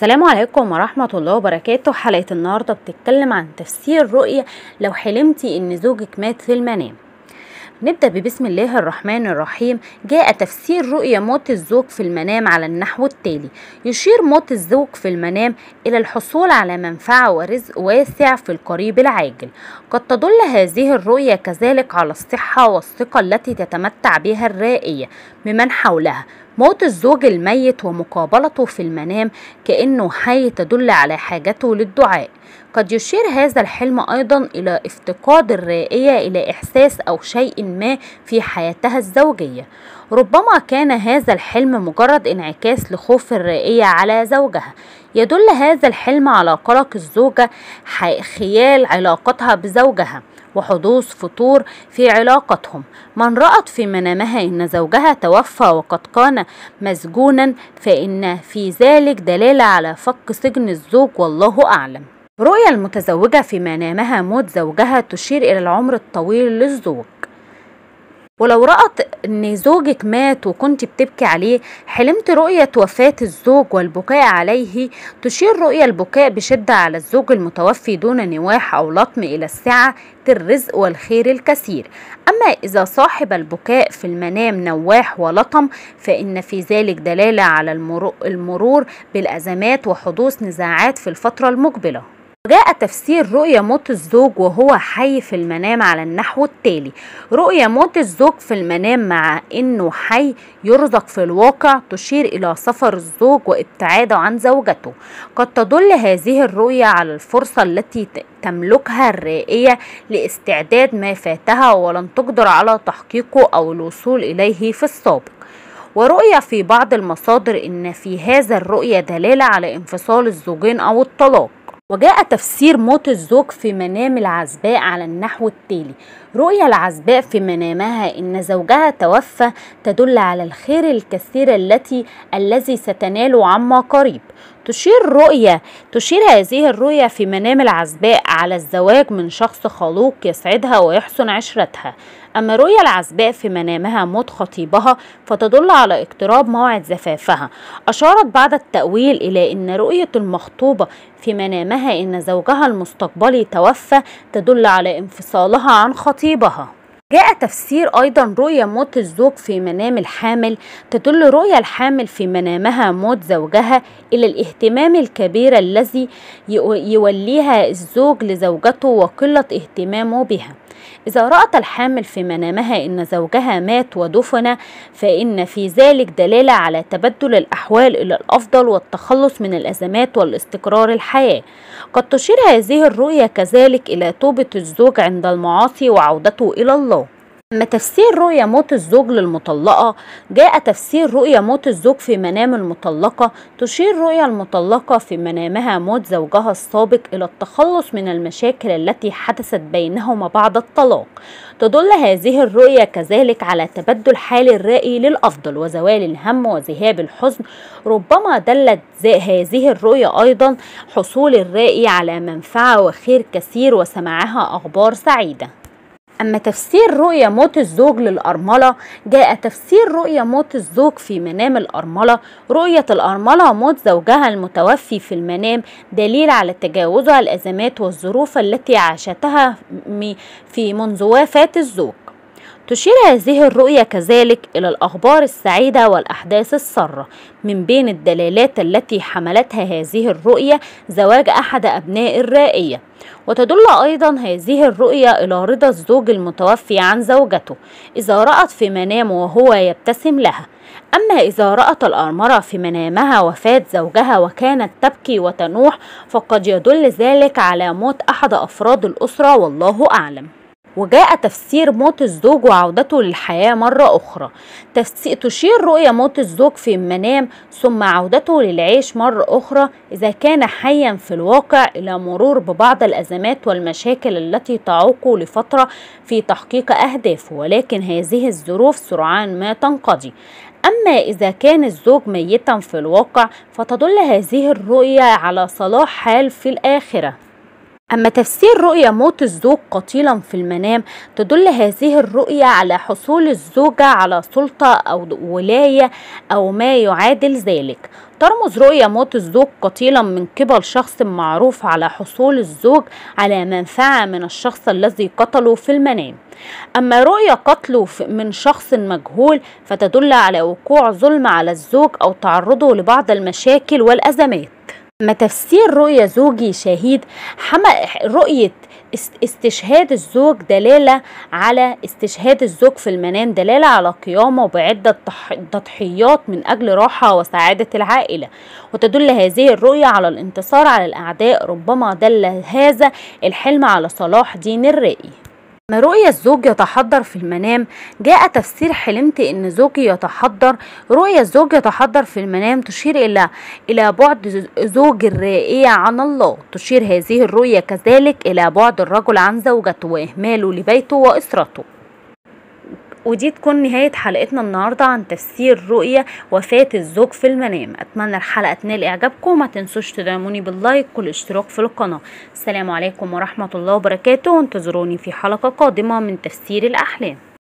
السلام عليكم ورحمة الله وبركاته. حلقة النهاردة بتتكلم عن تفسير رؤية لو حلمتي ان زوجك مات في المنام. نبدأ ببسم الله الرحمن الرحيم. جاء تفسير رؤية موت الزوج في المنام على النحو التالي: يشير موت الزوج في المنام إلى الحصول على منفعة ورزق واسع في القريب العاجل. قد تدل هذه الرؤية كذلك على الصحة والثقة التي تتمتع بها الرائية بمن حولها. موت الزوج الميت ومقابلته في المنام كأنه حي تدل على حاجته للدعاء. قد يشير هذا الحلم أيضا إلى افتقاد الرائية إلى إحساس أو شيء ما في حياتها الزوجية. ربما كان هذا الحلم مجرد انعكاس لخوف الرائية على زوجها. يدل هذا الحلم على قلق الزوجة خيال علاقتها بزوجها وحدوث فتور في علاقتهم. من رأت في منامها إن زوجها توفى وقد كان مسجونا فإن في ذلك دلالة على فك سجن الزوج، والله أعلم. رؤيا المتزوجة في منامها موت زوجها تشير إلى العمر الطويل للزوج. ولو رأت ان زوجك مات وكنت بتبكي عليه، حلمت رؤية وفاة الزوج والبكاء عليه، تشير رؤية البكاء بشدة على الزوج المتوفي دون نواح او لطم إلى السعة الرزق والخير الكثير. أما إذا صاحب البكاء في المنام نواح ولطم فإن في ذلك دلالة على المرور بالأزمات وحدوث نزاعات في الفترة المقبلة. جاء تفسير رؤيا موت الزوج وهو حي في المنام على النحو التالي: رؤيا موت الزوج في المنام مع انه حي يرزق في الواقع تشير الى سفر الزوج وابتعاده عن زوجته. قد تدل هذه الرؤيا على الفرصة التي تملكها الرائية لاستعداد ما فاتها ولن تقدر على تحقيقه او الوصول اليه في السابق. ورؤيا في بعض المصادر ان في هذا الرؤيا دلالة على انفصال الزوجين او الطلاق. وجاء تفسير موت الزوج في منام العزباء على النحو التالي: رؤيا العزباء في منامها إن زوجها توفى تدل على الخير الكثير الذي ستناله عما قريب. تشير هذه الرؤيا في منام العزباء على الزواج من شخص خلوق يسعدها ويحسن عشرتها. أما رؤيا العزباء في منامها موت خطيبها فتدل على اقتراب موعد زفافها. أشارت بعد التأويل إلى أن رؤية المخطوبة في منامها إن زوجها المستقبلي توفى تدل على انفصالها عن خطيبها. جاء تفسير أيضا رؤيا موت الزوج في منام الحامل. تدل رؤيا الحامل في منامها موت زوجها إلى الاهتمام الكبير الذي يوليها الزوج لزوجته وقلة اهتمامه بها. إذا رأت الحامل في منامها إن زوجها مات ودفن فإن في ذلك دلالة على تبدل الأحوال إلى الأفضل والتخلص من الأزمات والاستقرار الحياة. قد تشير هذه الرؤيا كذلك إلى توبة الزوج عند المعاصي وعودته إلى الله. أما تفسير رؤيا موت الزوج للمطلقة، جاء تفسير رؤيا موت الزوج في منام المطلقة. تشير رؤيا المطلقة في منامها موت زوجها السابق إلى التخلص من المشاكل التي حدثت بينهما بعد الطلاق. تدل هذه الرؤيا كذلك على تبدل حال الرائي للأفضل وزوال الهم وذهاب الحزن. ربما دلت هذه الرؤيا أيضا حصول الرائي على منفعة وخير كثير وسماعها أخبار سعيدة. أما تفسير رؤيا موت الزوج للأرملة، جاء تفسير رؤيا موت الزوج في منام الأرملة. رؤية الأرملة موت زوجها المتوفي في المنام دليل على تجاوزها الأزمات والظروف التي عاشتها منذ وفاة الزوج. تشير هذه الرؤيا كذلك إلى الأخبار السعيدة والأحداث السارة. من بين الدلالات التي حملتها هذه الرؤيا زواج أحد أبناء الرائية. وتدل أيضا هذه الرؤيا إلى رضا الزوج المتوفي عن زوجته إذا رأت في منامه وهو يبتسم لها. أما إذا رأت الأرملة في منامها وفاة زوجها وكانت تبكي وتنوح فقد يدل ذلك على موت أحد أفراد الأسرة، والله أعلم. وجاء تفسير موت الزوج وعودته للحياة مرة أخرى. تشير رؤيا موت الزوج في المنام ثم عودته للعيش مرة أخرى إذا كان حيا في الواقع إلى مرور ببعض الأزمات والمشاكل التي تعوقه لفترة في تحقيق أهدافه، ولكن هذه الظروف سرعان ما تنقضي. أما إذا كان الزوج ميتا في الواقع فتدل هذه الرؤيا على صلاح حال في الآخرة. أما تفسير رؤيا موت الزوج قتيلا في المنام، تدل هذه الرؤيا على حصول الزوجة على سلطة أو ولاية أو ما يعادل ذلك. ترمز رؤيا موت الزوج قتيلا من قبل شخص معروف على حصول الزوج على منفعة من الشخص الذي قتله في المنام. أما رؤيا قتله من شخص مجهول فتدل على وقوع ظلم على الزوج أو تعرضه لبعض المشاكل والأزمات. أما تفسير رؤيا زوجي شهيد، رؤية استشهاد الزوج دلالة على استشهاد الزوج في المنام، دلالة على قيامه بعدة تضحيات من أجل راحة وسعادة العائلة. وتدل هذه الرؤيا على الانتصار على الأعداء، ربما دل هذا الحلم على صلاح دين الرائي. ما رؤيا الزوج يتحضر في المنام، جاء تفسير حلمت ان زوجي يتحضر. رؤيا الزوج يتحضر في المنام تشير الى بعد زوج الرائية عن الله. تشير هذه الرؤيا كذلك الى بعد الرجل عن زوجته واهماله لبيته واسرته. ودي تكون نهاية حلقتنا النهاردة عن تفسير رؤية وفاة الزوج في المنام. أتمنى الحلقة تنال إعجابكم، ما تنسوش تدعموني باللايك والاشتراك في القناة. السلام عليكم ورحمة الله وبركاته، وانتظروني في حلقة قادمة من تفسير الأحلام.